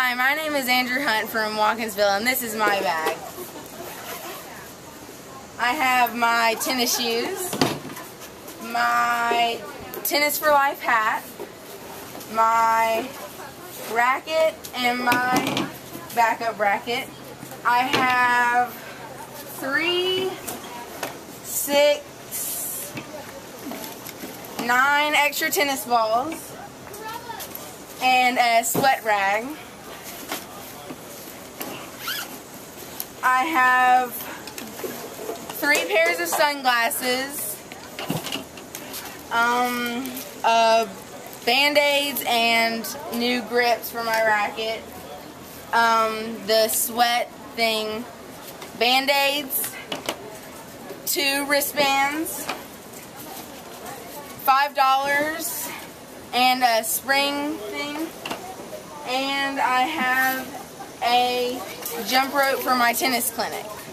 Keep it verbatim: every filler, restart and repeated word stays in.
Hi, my name is Andrew Hunt from Watkinsville, and this is my bag. I have my tennis shoes, my Tennis for Life hat, my racket, and my backup racket. I have three, six, nine extra tennis balls, and a sweat rag. I have three pairs of sunglasses, um, uh, Band-Aids and new grips for my racket, um, the sweat thing, Band-Aids, two wristbands, five dollars, and a spring thing, and I have a jump rope for my tennis clinic.